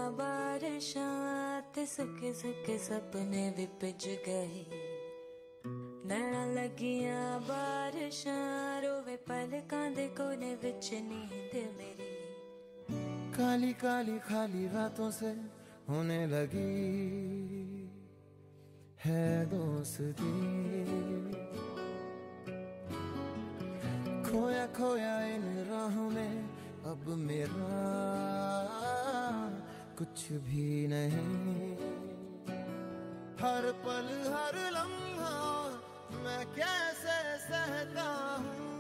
बारिशां ते सुके सुके सपने भी भिज गए। नैना लगियां बारिशां रोवे पलकां दे कोने विच नींद मेरी। काली काली खाली रातों से होने लगी है दोस्ती। खोया खोया इन राहों में अब मेरा कुछ भी नहीं। हर पल हर लम्हा मैं कैसे सहता हूँ।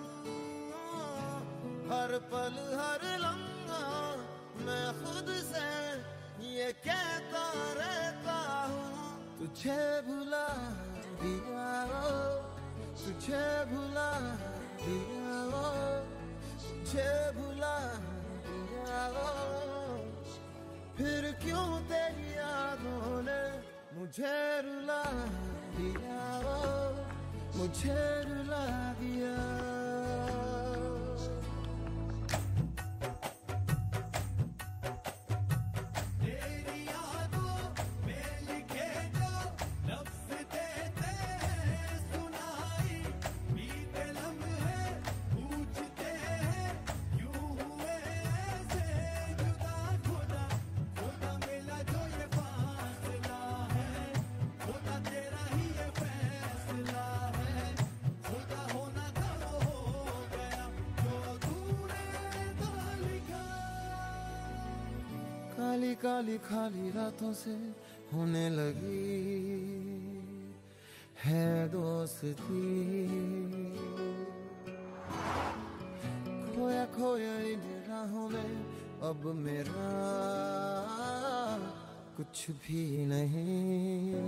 हर पल हर लम्हा मैं खुद से ये कहता रहता हूँ। तुझे भुला दिया वो, तुझे भुला दिया वो, तुझे भुला दिया वो। फिर क्यों तेरी यादों ने मुझे रुला दिया वो, मुझे रुला दिया। काली काली खाली रातों से होने लगी है दोस्ती। खोया खोया इन राहों में अब मेरा कुछ भी नहीं।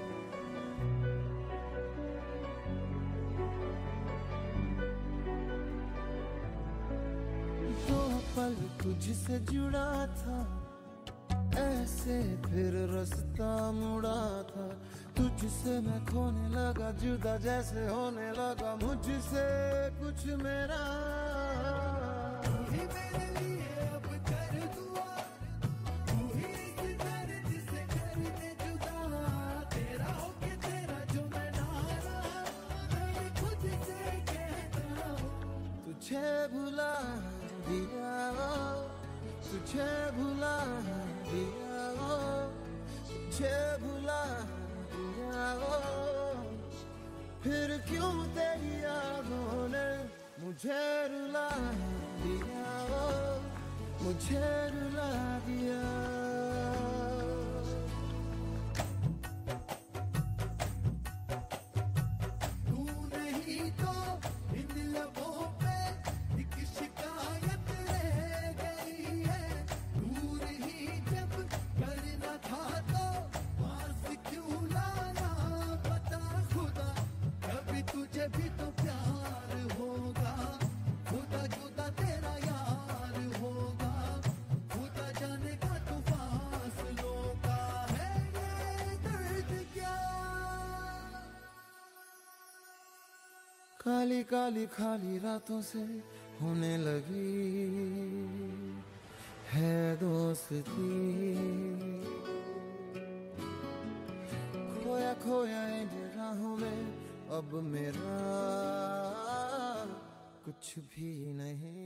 दो पल तुझसे जुड़ा था ऐसे, फिर रास्ता मुड़ा था। तुझसे मैं खोने लगा जुदा जैसे होने लगा मुझसे कुछ मेरा। तू ही मेरे लिए अब कर दुआ, तू ही इस दर्द से कर दे जुदा। तेरा होके तेरा जो मैं ना रहा, मैं खुद से कहता हूँ। तुझे भुला दिया वो, तुझे भुला दिया वो, तुझे भुला दिया वो। फिर क्यों तेरी यादों ने मुझे रुला दिया वो, मुझे रुला दिया। भी तो प्यार होगा, खुदा जुदा तेरा यार होगा। खुदा जाने का तो फासलों का है ये दर्द क्या। काली काली खाली रातों से होने लगी है दोस्ती। खोया खोया इन राहों में अब मेरा कुछ भी नहीं।